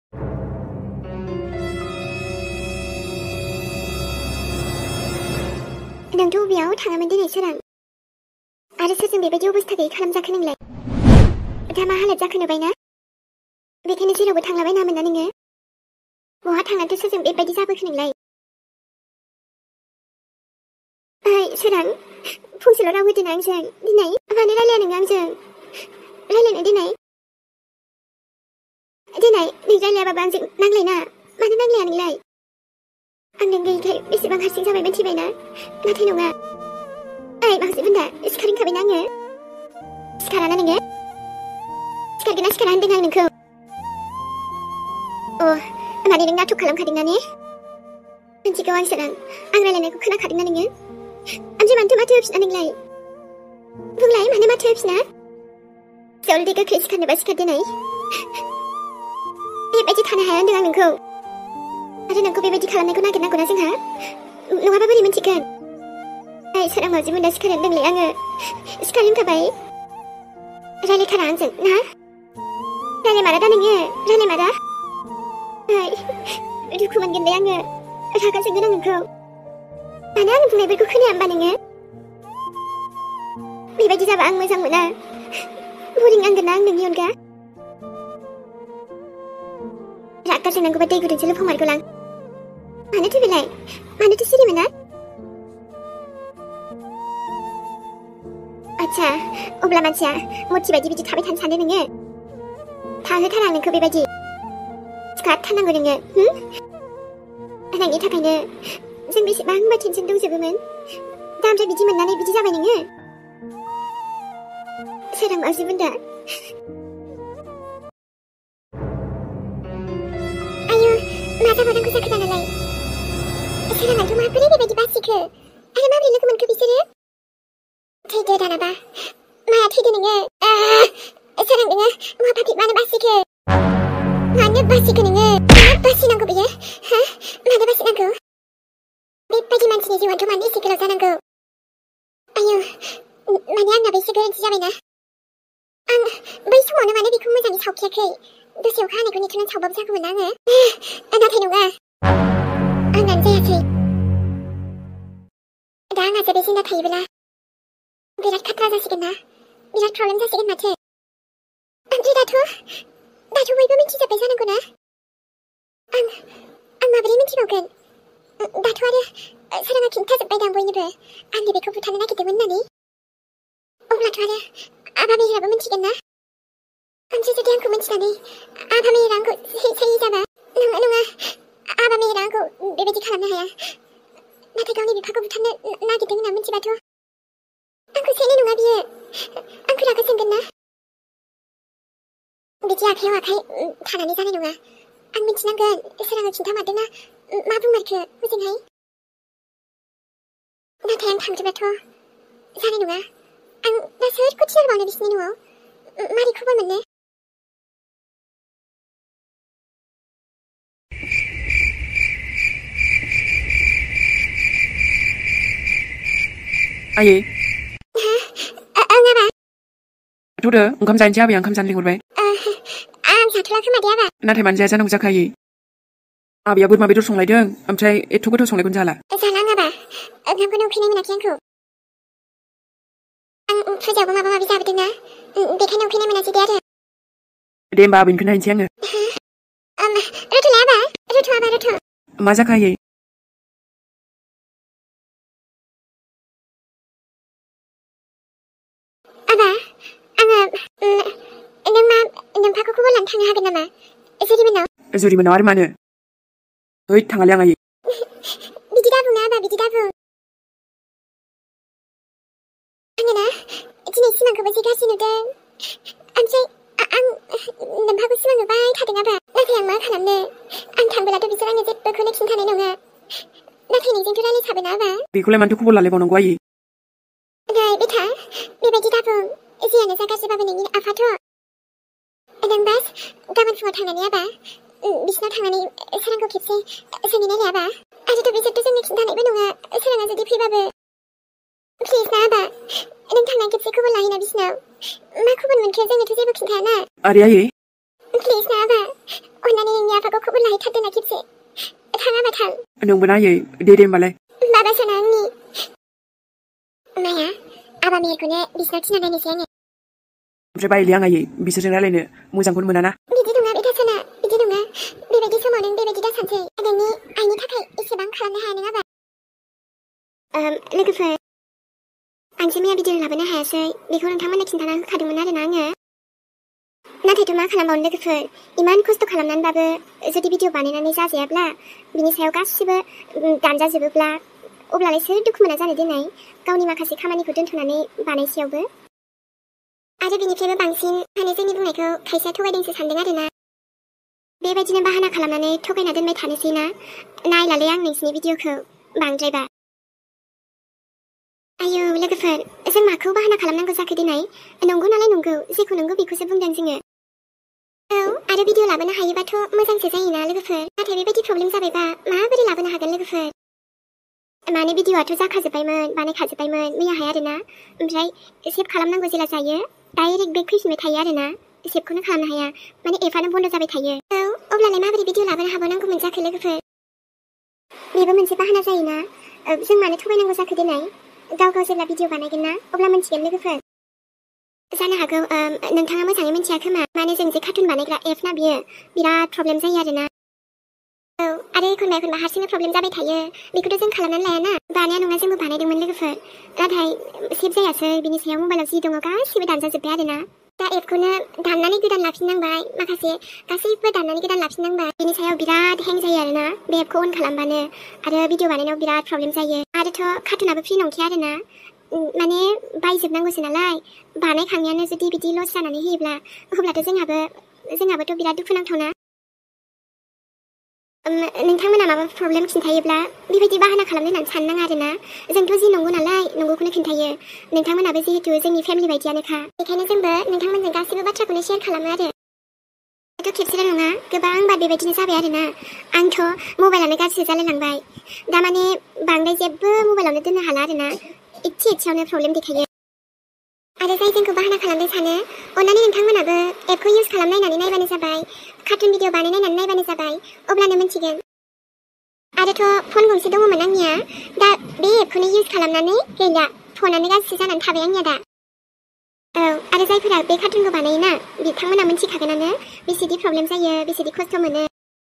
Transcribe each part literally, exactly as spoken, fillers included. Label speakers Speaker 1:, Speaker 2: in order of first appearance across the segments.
Speaker 1: नोंथ' बेयाव थाङामोन दिनै सोरां आरो सोरजों बेबायदि अबस्था गैयै खालामजाखो नोंलाय दा मा हालोद जाखो नुबायना बेखायनो जेरावबो थांलाबायनामोन ना नोङो बहा थांनानैथ' सोरजों बेबायदि जाबोखो नोंलाय ओइ सोरां फंसेल' राव होदो ना आंजों दिनै मानो रायलाया नोङो आंजों रायलायनो दिनै दिनै नों रायलायाबाबो आंजों नांलायना मानो नांलाया नोंलाय आं नों गैयैखाय बेसेबां हारसिं जाबाय मिथिबायना नाथाय नङा ओइ माखासे बुन्दा सिखारखाबायना आङो सिखाराना नोङो सिखारगोन ना सिखारा होनदों आं नोंखौ अ माने नों नाटक खालामखादोंना ने मिथिगौ आं सोरां आं रायलायनायखौ खोनाखादोंना नोङो ओमफ्राय मानोथो माथो होफिना नोंलाय बुंलाय मानो माथो होफिना जल्दि गोख्रै सिखारनोबा सिखार दिनै बेबायदि थानो हाया होनदों आं नोंखौ आरो नोंखौ बेबायदि खालामनायखौ नागिरनांगौना जोंहा नङाबा बोरै मिन्थिगोन ओइ सोरां मावजि बुन्दा सिखार होनदोंलै आङो सिखार होनखाबाय रायलायथारा आंजों ना रायलायमारा दा नोङो रायलायमारा ओइ दुखु मोनगोन दे आङो रागा जोंगोन आं नोंखौ मानो आं बुंनायफोरखौ खोनाया होमबा नोङो बेबायदि जाबा आं मोजां मोना बरिं नांगोन ना आं नोंनि अनगा रागा जोंनांगौबा दै गुदुंजों लुफावमारगौ लां मानोथो बेलाय मानोथो सिरि मोना आच्छा अब्ला मानसिया मथि बायदि बिदि थाबाय थानो सानो नोङो थाहोथारा आं नोंखौ बेबायदि सिखारथारनांगौ नोङो नोंनि थाखायनो जों बेसेबांबा टेनसन दंजोबोमोन दा ओमफ्राय बिदि मोननानै बिदि जाबाय नोङो सोरां मावजि बुन्दा आयु मा जाबावनांगौ जाखो दानालाय सोराङाथ' माबोरै बेबायदि बासिखो आरो माबोरै लोगो मोनखो बिसोरो थैदो दानाबा माया थैदो नोङो सोरां नोङो मा पाब्लिक मानो बासिखो मानो बासिखो नोङो मानो बासिनांगौ बियो हा मानो बासिनांगौ बेबायदि मानसिनि जिउआथ' मानो एसे गोलाव जानांगौ आयु माने आंनाबो एसे गोरोन्थि जाबायना आं बै समावनो माने बेखौ मोजाङै सावखायाखै दसे अखा हानायखौ नेथ'नानै सावबाबो जागौमोन आङो नाथाय नङा आंनानो जायासै दा आंहा जेबो जिंगा थायोब्ला बिराद खाथ्रा जासिगोन ना बिराद प्रब्लेम जासिगोन माथो ओमफ्राय दाथ' दाथ' बयबो मिथिजोब्बाय जानांगौ ना आं आं माबोरै मिथिबावगोन दाथ' आरो सोराङा खिन्थाजोब्बाय दां बयनोबो आंनि बेखौ बुथारनो नागिरदोंमोन होननानै अब्लाथ' आरो आबा मेहेराबो मिथिगोन ना ओमफ्राय जुदि आंखौ मिथिनानै आबा मेहेरा आंखौ सैयै जाबा नङा नङा आबा मेहेरा आंखौ बेबायदि खालामनो हाया नाथाय गावनि बिफाखौ बुथारनो नागिरदों होनना मिथिबाथ' आंखौ सैनाय नङा बियो आंखौ रागा जोंगोन ना बिदि आखायाव आखाइ थानानै जानाय नङा आं मिथिनांगोन सोराङा खिन्थामारदोंना मा बुंमारखो हजोंहाय नाथाय आं थांजोबाथ' जानाय नङा आं दा सोरखौ थिनहरबावनो बिसिनि न'आव मारै खबर मोननो
Speaker 2: आयै
Speaker 1: ओं आबा
Speaker 2: थौदो ओंखाम जानोसै आबैया ओंखाम जानो लिंहरबाय
Speaker 1: आं जाथ'ला खोमा दे आबा
Speaker 2: नाथाय मानो जाया जानांगौ जाखो आयै आबैया बोरमा बेदर संलायदों ओमफ्राय एथ' गोथाव संनायखौनो जाला
Speaker 1: जाला आं आबा ओंखामखौनो उखैनाय मोनाखै आंखौ आं फुजायावबो माबा माबि जाबोदोंना बेखायनो उखैनाय मोनासै दे आरो
Speaker 2: दे होमबा आबैनो खोन्थाहैनोसै आङो
Speaker 1: रथ'लाय आबा रथ' आबा रथ'
Speaker 2: मा जाखो आयै
Speaker 1: आबा आङो नों मा नोम्फाखौ खबर लानो थांनो हागोन नामा जुरिमोननाव
Speaker 2: जुरिमोननाव आरो मानो हैद थाङालै आं आयै
Speaker 1: बिदि दाबुंना आबा बिदि दाबुं आङो ना दिनै सिमांखौबो जि गाज्रि नुदों ओमफ्राय आं नोम्फाखौ सिमां नुबाय थादों आबा नाथाय आं मा खालामनो आं थांबोलाथ' बिसोर आंनो जेबोखौनो खिन्थानाय नङा नाथाय नोंजोंथ' रायलायखाबायना आबा
Speaker 2: बेखौलाय मानोथो खबर लालायबावनांगौ आयै
Speaker 1: नै बेथा बेबायदि दाबुं जियानो जा गाज्रिबाबो नोंनि आफाथ' नों बास गाबोन फुङाव थांनानै आबा बिसिनाव थांनानै सोरांखौ खेबसे सोंहैनायनाय आबा आरोथ' बिसोरथ' जोंनो खिन्थानायबो नङा सोराङा जुदि फैबाबो प्लिज ना आबा नों थांनानै खेबसे खबर लाहैना बिसिनाव मा खबर मोनखो जोंनोथ' जेबो खिन्थायाना
Speaker 2: आरे आयै
Speaker 1: प्लिज ना आबा अन्नानै नोंनि आफाखौ नायथारदोंना खेबसे थाङाबा थां
Speaker 2: नोंबो नायै दे दे होमबालाय
Speaker 1: माबासोना आंनि माया आबा मेहेरखौनो बिसिनाव थिना नायनोसै आङो
Speaker 2: ओमफ्राय बायोलै आं आयै बिसोरजों रायलायनो मोजांखौनो मोनाना
Speaker 1: बिदि नङा बे दासोना बिदि नङा बेबायदि समाव नों बेबायदि दासानसै नोंनि आइनि थाखाय एसेबां खालामनो हाया नों आबा लोगोफोर आंसो मैया भिडिअ लाबोनो हायासै बेखौ नोंथांमोननो खिन्थाना होखादोंमोन आरोना आङो नाथायथ' मा खालामबावनो लोगोफोर इमान खस्थ' खालामनानैबाबो जुदि भिडिअ बानायनानै जाजायाब्ला बिनि सायाव गासिबो दानजाजोबोब्ला अब्लालाय सोर दुखु मोना जानो देनाय गावनि माखासे खामानिखौ दोनथ'नानै बानायसेयावबो आरो बिनिफ्रायबो बांसिन माने जोंनि बुंनायखौ खायसेया थगायदोंसो सानदों आरोना बेबायदिनो बाहाना खालामनानै थगायना दोनबाय थानोसै ना नायलालै आं नोंसिनि भिडिअखौ बांद्रायबा आयौ लोगोफोर जों माखौ बाहाना खालामनांगौ जाखो दिनै नंगौ नालाय नंगौ जेखौ नंगौ बेखौसो बुंदों जोङो औ आरो भिडिअ लाबोनो हायोबाथ' मोजांसो जायोना लोगोफोर नाथाय बेबायदि प्रब्लेम जाबायबा माबोरै लाबोनो हागोन लोगोफोर माने भिडिअआथ' जाखाजोब्बायमोन बानायखाजोब्बायमोन मैयाहाय आरोना ओमफ्राय सेभ खालामनांगौ जेला जायो डाइरेक्ट बेक फैफिनबाय थायो आरोना सेभखौनो खालामनो हाया माने एपआनो बन्द जाबाय थायो औ अब्लालाय माबोरै भिडिअ लाबोनो हाबावनांगौमोन जाखो लोगोफोर बेबो मोनसे बाहाना जायोना जों मानो थगायनांगौ जाखो दिनै गाव गाव जेब्ला भिडिअ बानायगोन ना अब्ला मिन्थिगोन लोगोफोर जानो हागौ नोंथाङा मोजाङै मिन्थिया खोमा माने जों जे कार्टुन बानायग्रा एप ना बियो बिराद प्रब्लेम जायो आरोना औ आरो एखनबा एखनबा हारसिंनो प्रब्लेम जाबाय थायो बेखौथ' जों खालामनानै लायाना बानाया नङा जोंबो बानायदोंमोन लोगोफोर नाथाय सेभ जायासै बिनि सायाव मबाइलाव जि दङ गासिबो दानजाजोब्बाय आरोना दा एपखौनो दाननानै गोदान लाफिननांबाय माखासे गासैबो दाननानै गोदान लाफिननांबाय बिनि सायाव बिराद हें जायो आरोना बे एपखौ अन खालामबानो आरो भिडिअ बानायनायाव बिराद प्रब्लेम जायो आरोथ' कार्टुनाबो फ्रि नंखाया आरोना माने बायजोबनांगौसो नालाय बानायखांनायानो जुदि बिदि लस जानानै होयोब्ला अब्लाथ' जोंहाबो जोंहाबोथ' बिराद दुखु नांथावना नोंथांमोना माबा प्रब्लेम खिन्थायोब्ला बेबायदि बाहाना खालामनो होननानै साननाङा आरोना जोंथ' जि नंगौ नालाय नंगौखौनो खिन्थायो नोंथांमोनाबो जिहेतु जोंनि फेमिलि बायदियानोखा बेखायनो जोंबो नोंथांमोनजों गासिबो बाथ्राखौनो शेयार खालामो आरो थ' खेबसेल' नङा गोबां बार बेबायदिनो जाबाय आरोना आंथ' मबाइलानो गाज्रि जालायलांबाय दा माने बांद्राय जेबो मबाइलावनो दोननो हाला आरोना इसे इसेयावनो प्रब्लेम देखायो आरो जाय जोंखौ बाहाना खालामदों सानो अन्नानै नोंथांमोनाबो एपखौ इउज खालामनायनानै नायबानो जाबाय कार्टुन भिडिअ बानायनायनानै नायबानो जाबाय अब्लानो मिन्थिगोन आरोथ' फन गंसे दङमोन आंनिया दा बे एपखौनो इउज खालामनानै गैला फनानो गाज्रि जानानै थाबाय आंनिया दा औ आरो जायफोरा बे कार्टुनखौ बानायोना बिथांमोना मिन्थिखागोनानो बेसेदि प्रब्लेम जायो बेसेदि खस्थ' मोनो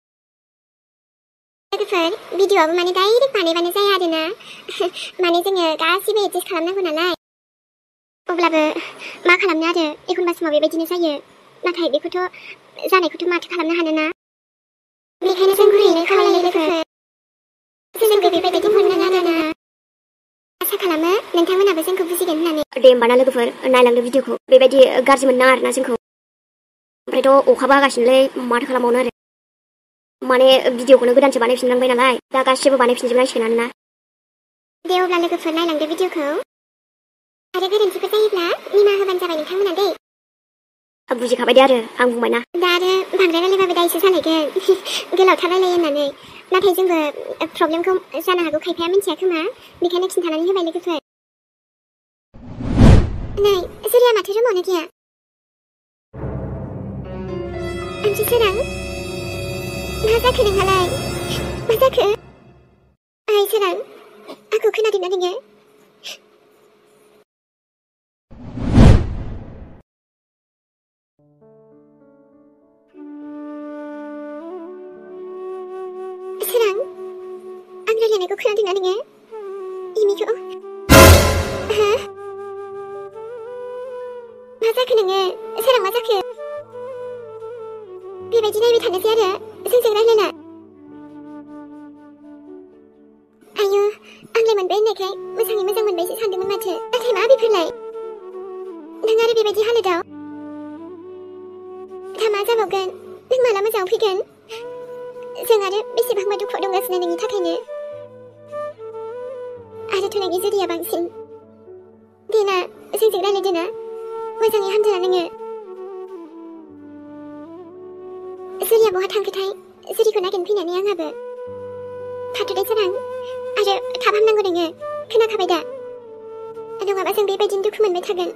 Speaker 1: लोगोफोर भिडिअआबो माने डाइरेक्ट बानायबानो जाया आरोना माने जोङो गासिबो एडजास्ट खालामनांगौ नालाय अब्लाबो मा खालामनो आरो एखनबा समाव बेबायदिनो जायो नाथाय बेखौथ' जानायखौथ' माथो खालामनो हानोना बेखायनो जों गुरैनो खावलायो लोगोफोर जोंखौ बेबायदि मोननो नाङा आसा खालामो नोंथांमोनाबो जोंखौ बुजिगोन होननानै दे होमबा ना लोगोफोर नायलांदो भिडिअखौ बेबायदि गाज्रि मोननाङा आरोना जोंखौ ओमफ्रायथ' अखाबो हागासिनोलै माथो खालामबावनो आरो माने भिडिअखौनो गोदानसो बानायफिननांबाय नालाय दा गासिबो बानायफिनजोबनांसिगोन ना दे अब्ला लोगोफोर नायलांदो भिडिअखौ आरो गोरोन्थिफोर जायोब्ला निमाहा होबानो जाबाय नोंथांमोना दे बुजिखाबाय दे आरो आं बुंबायना दा आरो बांद्राय रायलायबाबो दायसो जालायगोन गोलावथार रायलायो होननानै नाथाय जोंबो प्रब्लेमखौ जानो हागौ खायफाया मिन्थिया खोमा बेखायनो खिन्थानानै होबाय लोगोफोर नै सोरिया माथो रुमावनो गैया आमथि सोरां मा जाखो नोंहालाय मा जाखो आइ सोरां आंखौ खोनादोंना नोङो सोरां आं रायलायनायखौ खोनादोंना नोङो एमिखौ हा मा जाखो नोङो सोरां मा जाखो बेबायदि नायबाय थानोसै आरो जोंजों रायलायला आयु आंलाय मोनबाय होननायखाय मोजाङै मोजां मोनबायसो सानदोंमोन माथो नाथाय मा बेफोरलाय नों आरो बेबायदि हालोदाव दा मा जाबावगोन नों माला मोजाङाव फैगोन जों आरो बेसेबांबा दुखुआव दंगासिनो नोंनि थाखायनो आरोथ' नोंनि जुरिया बांसिन देना जोंजों रायलायदोना मोजाङै हामदोना नोङो जुरिया बहा थांखोथाय जुरिखौ नागिरनो फैनानै आंहाबो थाथ'दे सोरां आरो थाब हामनांगौ नोङो खोनाखाबाय दा नङाबा जों बेबायदिनो दुखु मोनबाय थागोन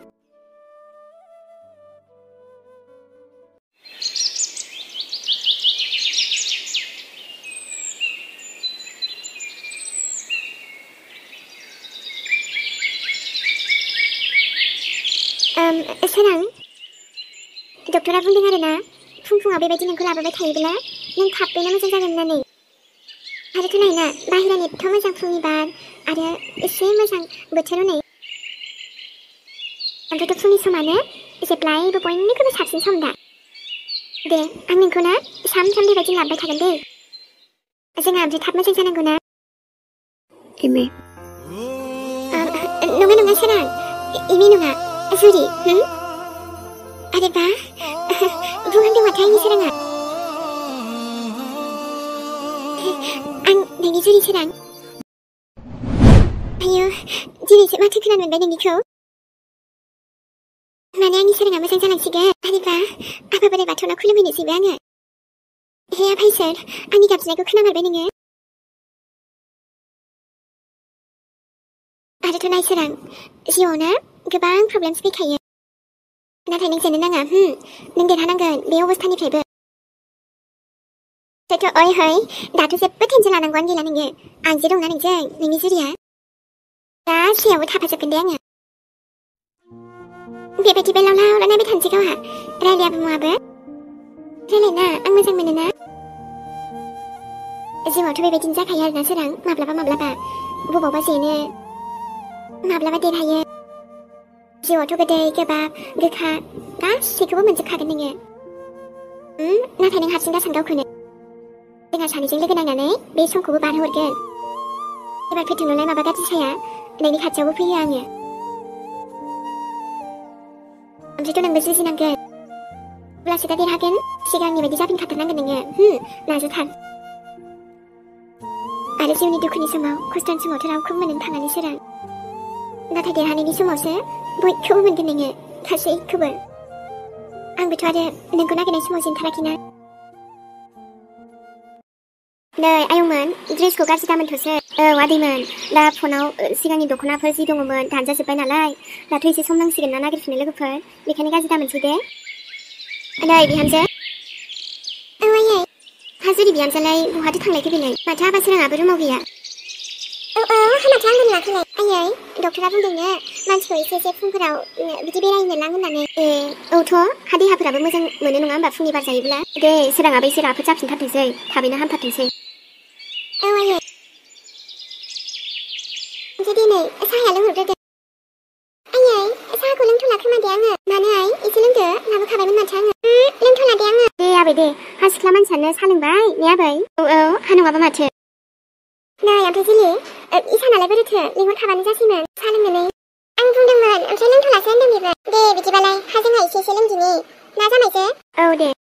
Speaker 1: सोरां डक्टरा बुंदों आरो ना फुं फुङाव बेबायदि नोंखौ लाबोबाय थायोब्ला नों थाबैनो मोजां जागोन होननानै आरोथ' नायना बाहेरानि एथ' मोजां फुंनि बार आरो एसे मोजां बोथोर हनै ओमफ्रायथ' फुंनि समानो जेब्लायबो बयनिख्रुइबो साबसिन सम दा दे आं नोंखौ ना सानफ्राम बेबायदि लाबोबाय थागोन दे जोंहा ओमफ्राय थाब मोजां जानांगौ ना
Speaker 2: एमि
Speaker 1: नङा नङा सोरां एमि नङा जुरि आरे बा बुंहांदों माथो आंनि सोराङा आं नोंनि जुरि सोरां आयो दिनैसो माथो खोनानो मोनबाय नोंनिखौ माने आंनि सोराङा मोजां जालांसिगोन आरे बा आफा बोराइ बाथौनाव खुलुमहैनोसैबो आङो हे आफा इसोर आंनि गाबज्रिनायखौ खोनामारबाय नोङो आरोथ' नाय सोरां जिउआव ना गोबां प्रब्लेम्स फैखायो नाथाय नों जेननो नाङा नों देरहानांगोन बे अबस्थानिफ्रायबो थ' ओइ है दाथ' जेबो टेनसन लानांगौआनो गैला नोङो आं जे दंना नोंजों नोंनि जुरिया गासैयावबो थाफाजोबगोन दे आङो बेबायदि बेलाव लाव नायबाय थानोसै गावहा रायलायाबो मुवाबो रायलायना आं मोजां मोनोना जिउआवथ' बेबायदिनो जाखायो आरोना सोरां माब्लाबा माब्लाबा बबावबा जेनो माब्लाबा देरहायो जिउआवथ' गोदै गोबाब गोखा गासैखौबो मोनजोबखागोन नोङो नाथाय नों हारसिं दासान गावखौनो जोंहा सानैजों लोगो नांनानै बे समखौबो बारहोहरगोन एबार फैथोंनोलाय माबा गाज्रि साया नोंनि खाथियावबो फैयो आङो ओमफ्रायथ' नोंबो जुजिनांगोन अब्लासो दा देरहागोन सिगांनि बायदि जाफिनखाथारनांगोन नोङो नाजाथार आरो जिउनि दुखुनि समाव खस्थ'नि समावथ' रावखौबो मोननो थाङानि सोरां नाथाय देरहानायनि समावसो बयखौबो मोनगोन नोङो गासैखौबो आंबोथ' आरो नोंखौ नागिरनाय समाव जेनथाराखैना नै आयंमोन ड्रेसखौ गाज्रि दामोनथ'सो औ आदैमोन दा फनाव सिगांनि दख'नाफोर जि दङमोन दानजाजोब्बाय नालाय दाथ' एसे सम नांसिगोन ना नागिरफिननो लोगोफोर बेखायनो गाज्रि दामोनसै दे नै बिहामजो औ आयै हाजुरि बिहामजोलाय बहाथो थांलायखो बेलाय माथो आबा सोराङाबो रुमाव गैया औ औ हामाथो आंबो नुवाखैलाय आयै डक्टरा बुंदोंनो मानसिखौ एसे एसे फुंफोराव बिदि बेरायनो लां होननानै ए औथ' हा देहाफोराबो मोजां मोनो नङा होमबा फुंनि बार जायोब्ला दे सोराङाबो एसे राफोद जाफिनथारथोंसै थाबैनो हामथारथोंसै औ आयै ओमफ्राय दिनै साहाया लोंहरग्रोदो आयै साहाखौ लोंथ'ला खोमा दे आङो मानो आइ एसे लोंदो लाबोखाबायमोन माथो आङो लोंथ'ला दे आङो दे आबै दे हा सिख्ला मानसियानो साहा लोंबाय ने आबै औ औ हा नङाबा माथो नै ओमफ्राय जिलि इसानालाय बोरैथो लिंहरखाबानो जासैमोन साहा लोंनानै आं बुंदोंमोन ओमफ्राय लोंथ'लासो होनदों बेबो दे बिदिबालाय हा जोंहा एसे एसे लोंदिनि ना जामायजो औ दे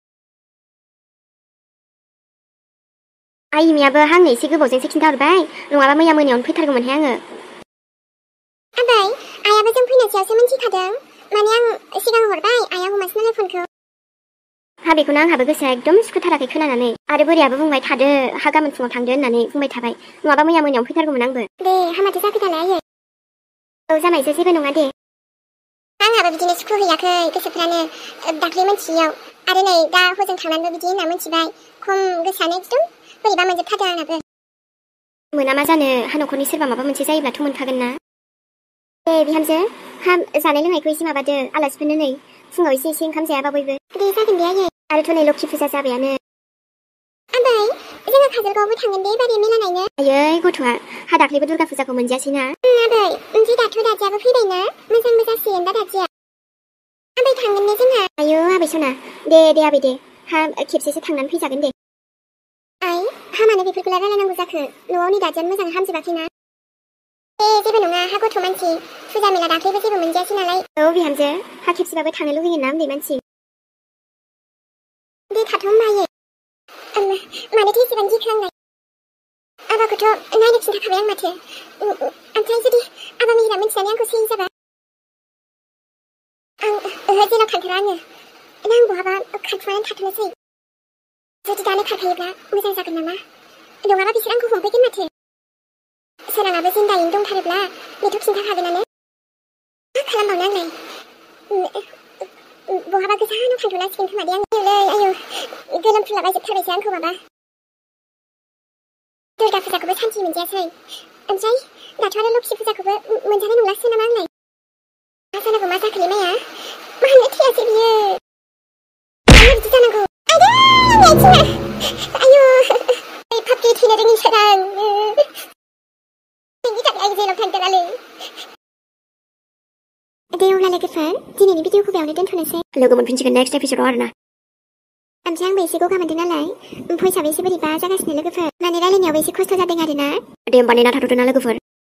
Speaker 1: आइमियाबो आंनो एसे गोबावजोंसो खिन्थाहरबाय नङाबा मैया मोनायावनो फैथारगौमोनहाय आङो आबै आइयाबो जों फैनोसैयावसो मिन्थिखादों माने आं सिगां हरबाय आइया हमासै नालाय फनखौ हा बेखौनो आंहाबो गोसोआ एकदम सुखुथाराखै खोनानानै आरो बोरायाबो बुंबाय थादो हा गाबोन फुङाव थांदो होननानै बुंबाय थाबाय नङाबा मैया मोनायावनो फैथारगौमोन आंबो दे हामाथो जाखो दालाय आयै औ जामायजो जेबो नङा दे आंहाबो बिदिनो सुखु हैयाखै गोसोफ्रानो दाख्लै मोनथियैयाव आरो नै दा हजों थांनानैबो बिदि होनना मोनथिबाय खम गोसोआनो एकदम बोरैबा मोनजोबथारदों आंहाबो मोना मा जानो हा न'खरनि सोरबा माबा मोनसे जायोब्लाथ' मोनखागोन ना दे बिहामजो हा जानाय लोंनायखौ एसे माबादो आलासिफोरनो नै फुङाव एसे एसे ओंखाम जायाबा बयबो दे जागोन दे आयै आरोथ' नै लोखि फुजा जाबायानो आबै जोङो काजलगावआवबो थांगोन दे एबार मेला नायनो आयै गथ'आ हा दाख्लैबो दुर्गा फुजाखौ मोनजायासैना आबै ओमफ्राय दाथ' दादियाबो फैबायना मोजांबो जासिगोन दा दादिया आबै थांगोन दे जोंहा आयौ आबै सना दे दे आबै दे हा खेबसेसो थांनानै फैजागोन दे आइ हा मानो बेफोरखौलाय रायलायनांगौ जाखो न'आव नै दादियानो मोजाङै हामजोबाखैना ए जेबो नङा हा गथ' मानसि फुजा मेला दाख्लैबो जेबो मोनजायासै नालाय औ बिहामजो हा खेबसेबाबो थांनो लुगैयो ना उन्दै मानसि दे थाथ' होमबा आयै मानोथो एसेबां गिखो आंलाय आबाखौथ' नायनो खिन्थाखाबाय आं माथो ओमफ्राय जुदि आबा मिहिरा मिन्थिनानै आंखौ सैयै जाबा आं ओहो जेराव थांथारा आङो आं बहाबा खारखुमानानै थाथ'नोसै जुदि दानो खारखायोब्ला मोजां जागोन नामा नङाबा बिसोर आंखौ हमफैगोन माथो सोराङाबो जिन्दायैनो दंथारोब्ला बेथ' खिन्थाखागोनानो मा खालामबावनो आंलाय बहाबा गोजानाव थांथ'नांसिगोन खोमा दे आं आयौलै आयौ गोलोमफ्रुलाबायजोबथारबायसो आंखौ माबा दुर्गा फुजाखौबो सानसे मोनजायासै ओमफ्राय दाथ' आरो लक्ष्मि फुजाखौबो मोनजानाय नंलासो नामा आंलाय मा जानांगौ मा जाखोलै माया मानो थैयासै बियो मानो बिदि जानांगौ आयदै आंनि आथिङा आयु ओइ पाप्पि थैनो रोङि सोरां नोंनि थाखाय आं जेलाव थांगोनालै दे अब्ला लोगोफोर दिनैनि भिडिअखौ बेयावनो दोनथ'नोसै
Speaker 2: लोगो मोनफिनसिगोन नेक्स्ट एपिसोडआव आरोना
Speaker 1: ओमफ्राय आंबो एसे गगा मोनदों नालाय भइसआबो एसे बोरैबा जागासिनो लोगोफोर माने रायलायनायावबो एसे खस्थ' जादों आरोना
Speaker 2: दे होमबा नेना थाथ'दो ना लोगोफोर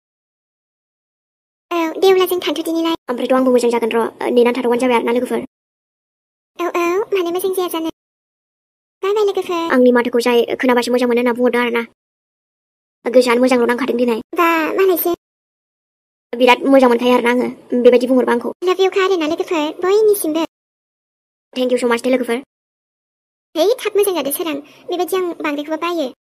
Speaker 1: औ दे अब्ला जों थांथ'दिनिलाय
Speaker 2: ओमफ्रायथ' आंबो मोजां जागोन र' नेनानै थाथ'बानो जाबाय आरोना लोगोफोर
Speaker 1: औ औ मानो मोजां जाया जानो बाय बाय लोगोफोर
Speaker 2: आंनि माथोखौ जाय खोनाबासो मोजां मोनो होनना बुंहरदों आरोना गोसोआनो मोजांल' नांखादों दिनै
Speaker 1: बा मालायसो
Speaker 2: बिराद मोजां मोनखायो आरोना आङो बेबायदि बुंहरबा आंखौ
Speaker 1: लाभ इउखा आरोना लोगोफोर बयनिसिमबो
Speaker 2: थेंक इउ स' माच दे लोगोफोर
Speaker 1: है थाब मोजां जादो सोरां बेबायदि आं बांद्रायखौबो बायो